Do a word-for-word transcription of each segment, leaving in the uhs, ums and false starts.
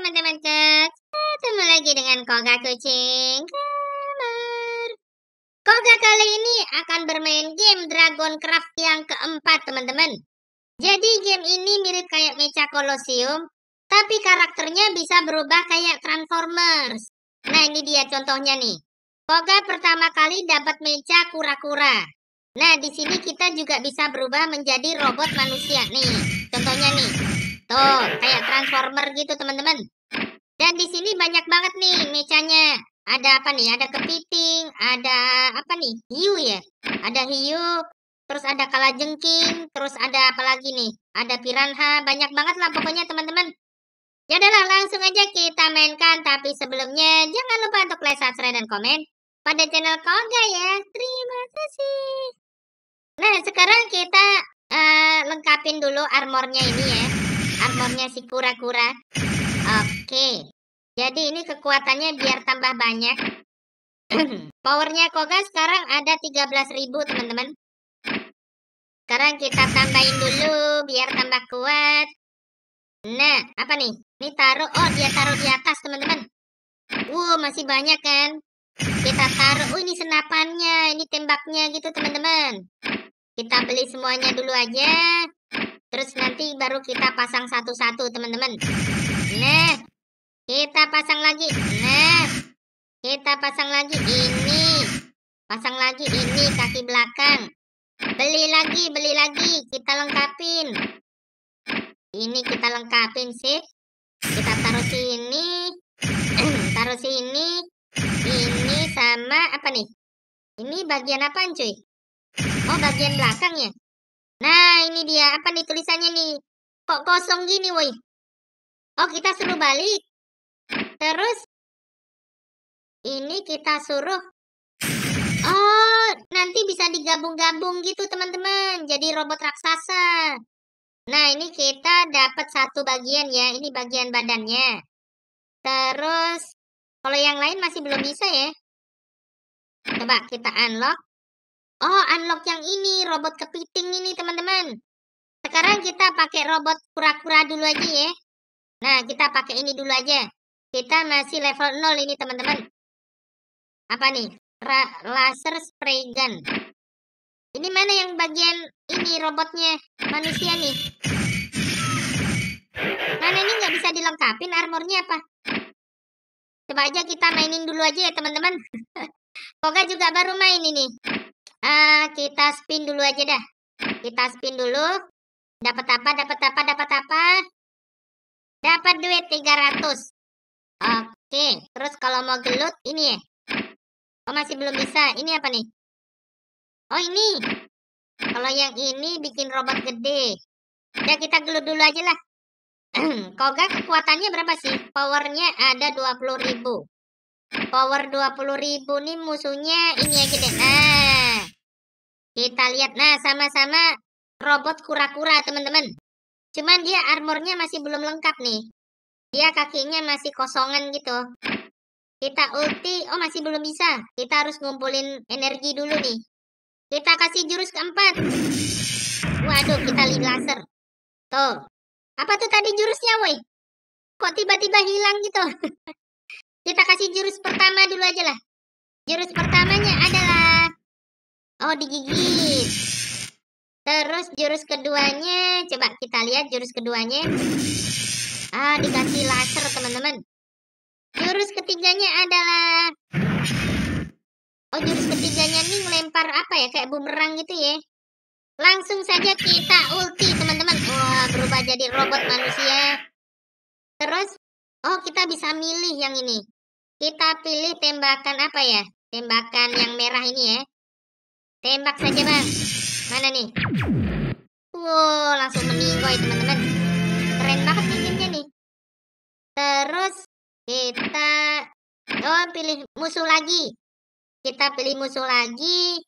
teman-teman kecil, ketemu lagi dengan Koga Kucing Gamer. Koga kali ini akan bermain game Dragon Craft yang keempat, teman-teman. Jadi game ini mirip kayak Mecha Colosseum, tapi karakternya bisa berubah kayak Transformers. Nah, ini dia contohnya nih. Koga pertama kali dapat Mecha kura-kura. Nah, di sini kita juga bisa berubah menjadi robot manusia nih. Contohnya nih. Tuh, kayak Transformer gitu, teman-teman. Dan di sini banyak banget nih mechanya. Ada apa nih? Ada kepiting, ada apa nih? Hiu ya? Ada hiu, terus ada kalajengking, terus ada apa lagi nih? Ada piranha, banyak banget lah pokoknya, teman-teman. Ya udahlah, langsung aja kita mainkan. Tapi sebelumnya, jangan lupa untuk like, subscribe, dan komen pada channel Koga ya. Terima kasih. Nah, sekarang kita uh, lengkapin dulu armornya ini ya. Armornya si kura-kura. Oke. Jadi ini kekuatannya biar tambah banyak. Powernya Koga sekarang ada tiga belas ribu, teman-teman. Sekarang kita tambahin dulu biar tambah kuat. Nah, apa nih? Ini taruh. Oh, dia taruh di atas, teman-teman. Wow, masih banyak kan? Kita taruh. Oh, ini senapannya. Ini tembaknya gitu, teman-teman. Kita beli semuanya dulu aja. Terus nanti baru kita pasang satu-satu, teman-teman. Nah, kita pasang lagi. Nah, kita pasang lagi ini. Pasang lagi ini kaki belakang. Beli lagi, beli lagi. Kita lengkapin. Ini kita lengkapin sih. Kita taruh sini. Taruh sini. Ini sama apa nih? Ini bagian apaan, cuy? Oh, bagian belakang ya? Nah, ini dia. Apa nih tulisannya nih? Kok kosong gini, woi? Oh, kita suruh balik. Terus, ini kita suruh. Oh, nanti bisa digabung-gabung gitu, teman-teman. Jadi robot raksasa. Nah, ini kita dapat satu bagian ya. Ini bagian badannya. Terus, kalau yang lain masih belum bisa ya. Coba kita unlock. Oh, unlock yang ini, robot kepiting ini, teman-teman. Sekarang kita pakai robot kura-kura dulu aja ya. Nah, kita pakai ini dulu aja. Kita masih level nol ini, teman-teman. Apa nih? Ra laser spray gun. Ini mana yang bagian ini robotnya? Manusia nih. Mana ini nggak bisa dilengkapin armornya apa? Coba aja kita mainin dulu aja ya, teman-teman. Koga juga baru main ini. Ah, kita spin dulu aja dah. Kita spin dulu. Dapat apa? Dapat apa? Dapat apa? Dapat duit tiga ratus. Oke. Terus kalau mau gelut ini ya. Oh, masih belum bisa. Ini apa nih? Oh, ini. Kalau yang ini bikin robot gede. Udah, kita gelut dulu aja lah. Koga kekuatannya berapa sih? Powernya ada dua puluh ribu. Power dua puluh ribu nih musuhnya ini aja deh. Nah, kita lihat. Nah, sama-sama robot kura-kura, teman-teman. Cuman dia armornya masih belum lengkap nih. Dia kakinya masih kosongan gitu. Kita ulti. Oh, masih belum bisa. Kita harus ngumpulin energi dulu nih. Kita kasih jurus keempat. Waduh, kita lihat laser. Tuh. Apa tuh tadi jurusnya, woi? Kok tiba-tiba hilang gitu? Kita kasih jurus pertama dulu aja lah. Jurus pertamanya adalah oh, digigit. Terus jurus keduanya, coba kita lihat jurus keduanya. Ah, dikasih laser, teman-teman. Jurus ketiganya adalah oh, jurus ketiganya nih ngelempar apa ya? Kayak bumerang gitu ya. Langsung saja kita ulti, teman-teman. Wah, berubah jadi robot manusia. Terus oh, kita bisa milih yang ini. Kita pilih tembakan apa ya? Tembakan yang merah ini ya. Tembak saja, Bang. Mana nih? Wow, langsung meninggoy, teman-teman. Keren banget nih gamenya nih. Terus kita oh, pilih musuh lagi. Kita pilih musuh lagi.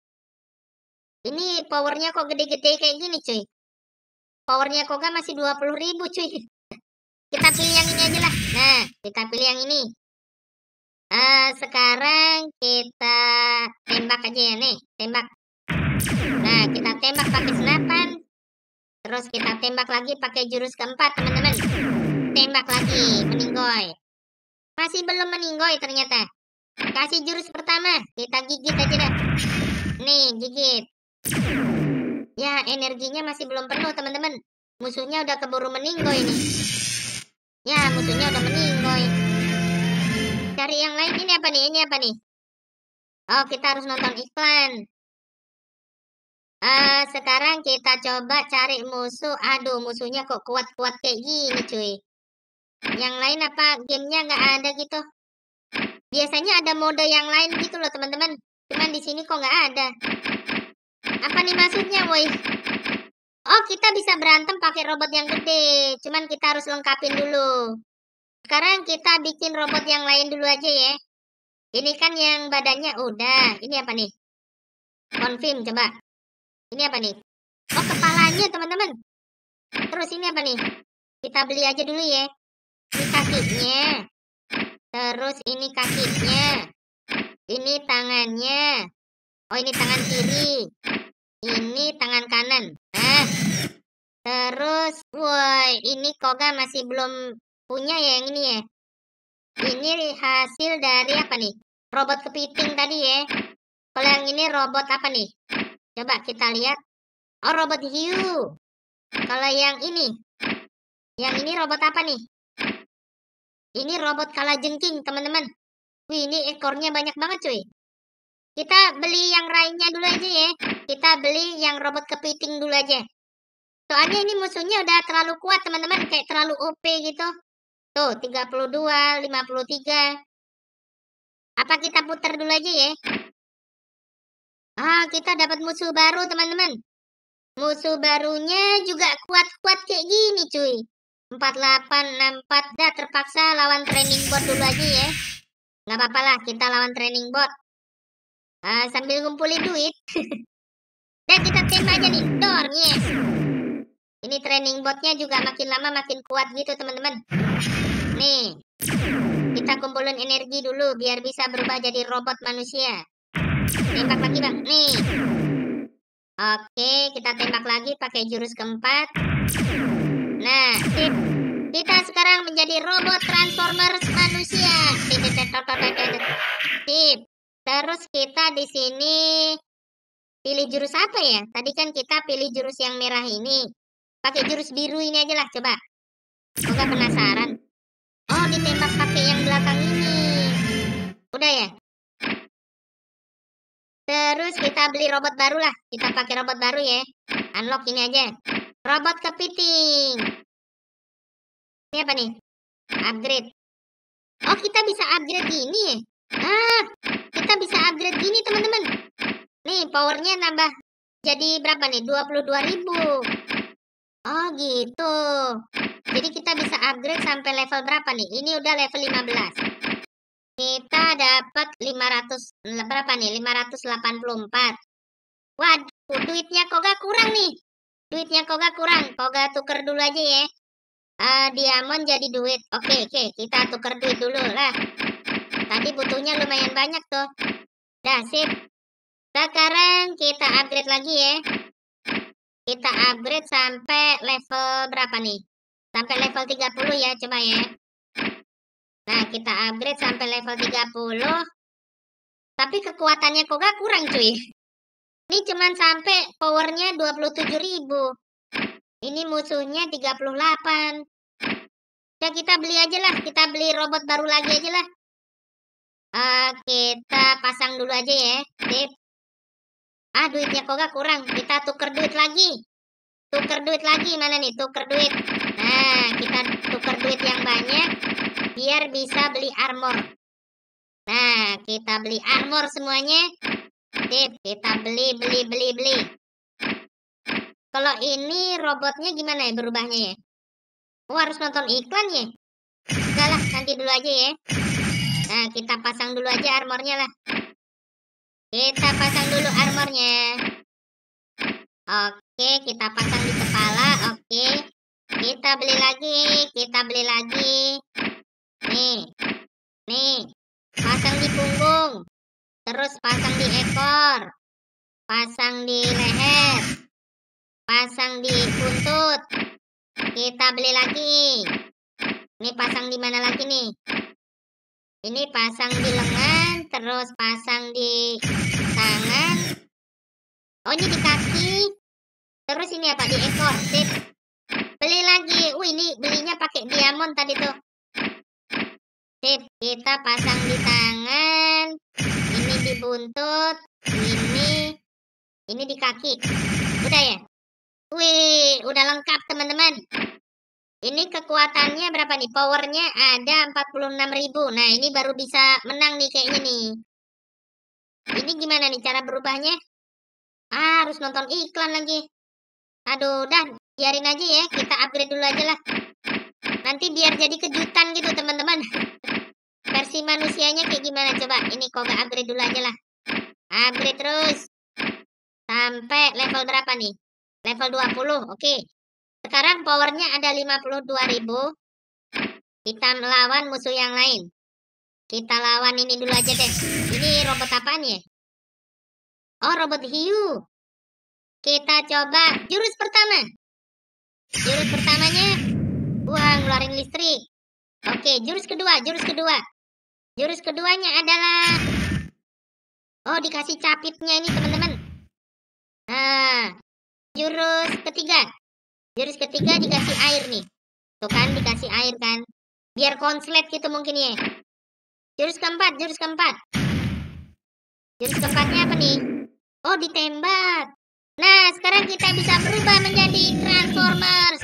Ini powernya kok gede-gede kayak gini, cuy. Powernya Koga masih dua puluh ribu, cuy. Kita pilih yang ini aja lah. Nah, kita pilih yang ini. Uh, sekarang kita tembak aja ya nih. Tembak. Nah, kita tembak pakai senapan. Terus kita tembak lagi pakai jurus keempat, teman-teman. Tembak lagi, meninggoy. Masih belum meninggoy ternyata. Kasih jurus pertama, kita gigit aja dah. Nih, gigit. Ya, energinya masih belum penuh, teman-teman. Musuhnya udah keburu meninggoy nih. Ya, musuhnya udah meninggoy. Cari yang lain. Ini apa nih? Ini apa nih? Oh, kita harus nonton iklan. Uh, sekarang kita coba cari musuh. Aduh, musuhnya kok kuat-kuat kayak gini, cuy. Yang lain apa gamenya nggak ada gitu? Biasanya ada mode yang lain gitu loh, teman-teman. Cuman di sini kok nggak ada. Apa nih maksudnya, woi? Oh, kita bisa berantem pakai robot yang gede. Cuman kita harus lengkapin dulu. Sekarang kita bikin robot yang lain dulu aja ya. Ini kan yang badannya udah. Ini apa nih? Confirm, coba. Ini apa nih? Oh, kepalanya, teman-teman. Terus ini apa nih? Kita beli aja dulu ya. Ini kakinya. Terus ini kakinya. Ini tangannya. Oh, ini tangan kiri. Ini tangan kanan. Nah. Terus, woi, ini Koga masih belum punya ya yang ini ya. Ini hasil dari apa nih? Robot kepiting tadi ya. Kalau yang ini robot apa nih? Coba kita lihat. Oh, robot hiu. Kalau yang ini. Yang ini robot apa nih? Ini robot kalajengking, teman-teman. Wih, ini ekornya banyak banget, cuy. Kita beli yang lainnya dulu aja ya. Kita beli yang robot kepiting dulu aja. Soalnya ini musuhnya udah terlalu kuat, teman-teman. Kayak terlalu O P gitu. Tuh, tiga puluh dua, lima puluh tiga. Apa kita putar dulu aja ya? Ah, kita dapat musuh baru, teman-teman. Musuh barunya juga kuat-kuat kayak gini, cuy. empat delapan enam empat. Dah, terpaksa lawan training bot dulu aja ya. Nggak apa-apa lah, kita lawan training bot. Ah, sambil ngumpulin duit. Dan kita tembak aja nih. Dor, yes. Ini training botnya juga makin lama makin kuat gitu, teman-teman. Nih. Kita kumpulin energi dulu biar bisa berubah jadi robot manusia. Tembak lagi, Bang. Nih. Oke, kita tembak lagi pakai jurus keempat. Nah, sip. Kita sekarang menjadi robot Transformers manusia. Sip. Terus kita di sini pilih jurus apa ya? Tadi kan kita pilih jurus yang merah ini. Pakai jurus biru ini aja lah, coba. Enggak penasaran. Oh, ditembak pakai yang belakang ini. Udah ya? Terus kita beli robot baru lah. Kita pakai robot baru ya. Unlock ini aja. Robot kepiting. Ini apa nih? Upgrade. Oh, kita bisa upgrade gini ya? Ah, kita bisa upgrade gini, teman-teman. Nih, powernya nambah jadi berapa nih? dua puluh dua ribu. Oh, gitu. Jadi kita bisa upgrade sampai level berapa nih? Ini udah level lima belas. Kita dapat lima ratus berapa nih? lima ratus delapan puluh empat. Waduh, duitnya Koga kurang nih. Duitnya Koga kurang. Koga tuker dulu aja ya. Uh, diamond jadi duit. Oke, oke, kita tuker duit dulu lah. Tadi butuhnya lumayan banyak tuh. Dah, sip. Sekarang kita upgrade lagi ya. Kita upgrade sampai level berapa nih? Sampai level tiga puluh ya, coba ya. Nah, kita upgrade sampai level tiga puluh. Tapi kekuatannya Koga kurang, cuy. Ini cuman sampai powernya dua puluh tujuh ribu. Ini musuhnya tiga puluh delapan. Ya, kita beli aja lah. Kita beli robot baru lagi aja lah. Uh, kita pasang dulu aja ya. Sip. Ah, duitnya Koga kurang. Kita tuker duit lagi. Tuker duit lagi. Mana nih? Tuker duit. Nah, kita tuker duit yang banyak. Biar bisa beli armor. Nah, kita beli armor semuanya. Sip. Kita beli, beli, beli, beli. Kalau ini robotnya gimana ya berubahnya ya? Oh, harus nonton iklan ya? Udah lah, nanti dulu aja ya. Nah, kita pasang dulu aja armornya lah. Kita pasang dulu armornya. Oke, kita pasang di kepala. Oke. Kita beli lagi. Kita beli lagi. Nih. Nih. Pasang di punggung. Terus pasang di ekor. Pasang di leher. Pasang di buntut. Kita beli lagi. Ini pasang di mana lagi nih? Ini pasang di lengan, terus pasang di tangan. Oh, ini di kaki. Terus ini apa? Di ekor. Sip. Beli lagi. Wih, ini belinya pakai diamond tadi tuh. Sip. Kita pasang di tangan. Ini di buntut. Ini. Ini di kaki. Udah ya? Wih, udah lengkap teman-teman. Ini kekuatannya berapa nih? Powernya ada empat puluh enam ribu. Nah, ini baru bisa menang nih kayaknya nih. Ini gimana nih cara berubahnya? Ah, harus nonton iklan lagi. Aduh, dah biarin aja ya. Kita upgrade dulu aja lah. Nanti biar jadi kejutan gitu teman-teman. Versi manusianya kayak gimana coba? Ini Koga upgrade dulu aja lah. Upgrade terus. Sampai level berapa nih? Level dua puluh. Oke. Sekarang powernya ada lima puluh dua ribu. Kita melawan musuh yang lain. Kita lawan ini dulu aja deh. Ini robot apaan ya? Oh, robot hiu. Kita coba jurus pertama. Jurus pertamanya, wah, ngeluarin listrik. Oke, jurus kedua, jurus kedua. Jurus keduanya adalah, oh, dikasih capitnya ini teman-teman. Nah, jurus ketiga. Jurus ketiga dikasih air nih. Tuh kan, dikasih air kan. Biar konslet gitu mungkin ya. Jurus keempat, jurus keempat. Jurus keempatnya apa nih? Oh, ditembak. Nah, sekarang kita bisa berubah menjadi Transformers.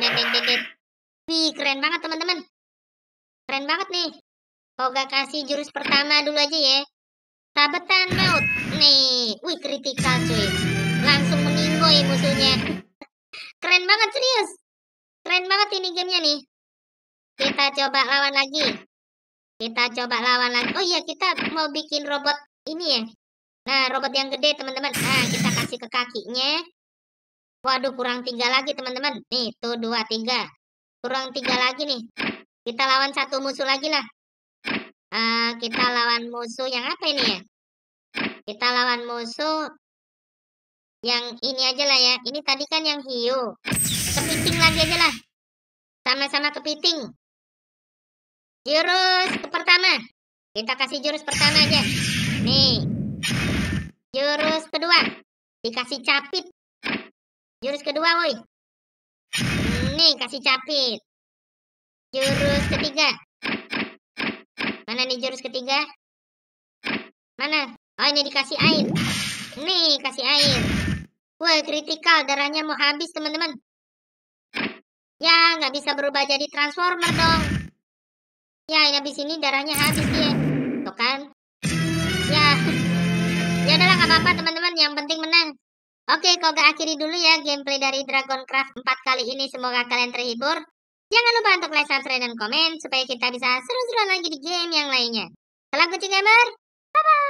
Wih, keren banget teman-teman. Keren banget nih. Koga kasih jurus pertama dulu aja ya. Sabetan maut. Nih, wih kritikal cuy. Langsung meninggoy musuhnya. Keren banget serius. Keren banget ini gamenya nih. Kita coba lawan lagi. Kita coba lawan lagi. Oh iya, kita mau bikin robot ini ya. Nah, robot yang gede teman-teman. Nah, kita kasih ke kakinya. Waduh, kurang tiga lagi teman-teman. Nih, tuh dua, tiga. Kurang tiga lagi nih. Kita lawan satu musuh lagi lah. Uh, kita lawan musuh yang apa ini ya? Kita lawan musuh yang ini aja lah ya. Ini tadi kan yang hiu. Kepiting lagi aja lah. Sama-sama kepiting. Jurus pertama. Kita kasih jurus pertama aja. Nih. Jurus kedua. Dikasih capit. Jurus kedua, woi. Nih, kasih capit. Jurus ketiga. Mana nih jurus ketiga? Mana? Oh, ini dikasih air. Nih, kasih air. Wah, kritikal. Darahnya mau habis, teman-teman. Ya, nggak bisa berubah jadi transformer dong. Ya, ini habis ini darahnya habis dia. Tuh kan? Ya. Ya udahlah, nggak apa-apa, teman-teman. Yang penting menang. Oke, Koga akhiri dulu ya gameplay dari Dragon Craft empat kali ini. Semoga kalian terhibur. Jangan lupa untuk like, subscribe, dan komen supaya kita bisa seru-seruan lagi di game yang lainnya. Salam kucing gamer. Bye-bye.